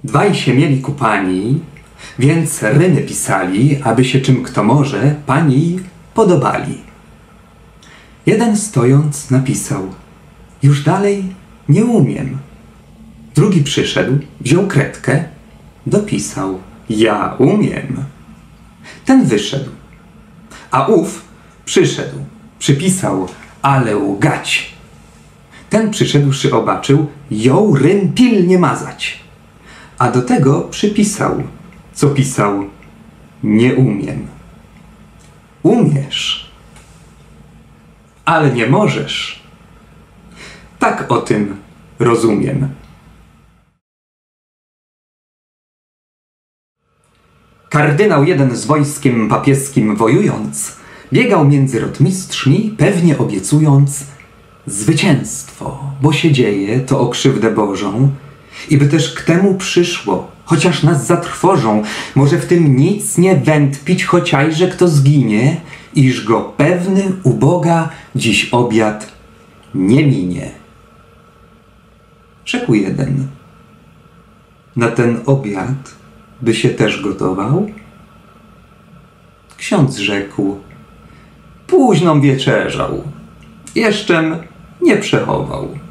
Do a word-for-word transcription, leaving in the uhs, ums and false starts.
Dwaj się mieli ku pani, więc rymy pisali, aby się czym kto może pani podobali. Jeden stojąc napisał: już dalej nie umiem. Drugi przyszedł, wziął kredkę, dopisał: ja umiem. Ten wyszedł, a ów przyszedł, przypisał: ale łgać. Ten przyszedłszy obaczył, jął rym pilnie mazać, a do tego przypisał, co pisał: nie umiem. Umiesz, ale nie możesz. Tak o tym rozumiem. Kardynał jeden z wojskiem papieskim wojując, biegał między rotmistrzmi, pewnie obiecując zwycięstwo, bo się dzieje to o krzywdę Bożą, i by też k temu przyszło, chociaż nas zatrwożą, może w tym nic nie wątpić, chociażże kto zginie, iż go pewny u Boga dziś obiad nie minie. Rzekł jeden: na ten obiad by się też gotował? Ksiądz rzekł: późnom wieczerzał, jeszczem nie przechował.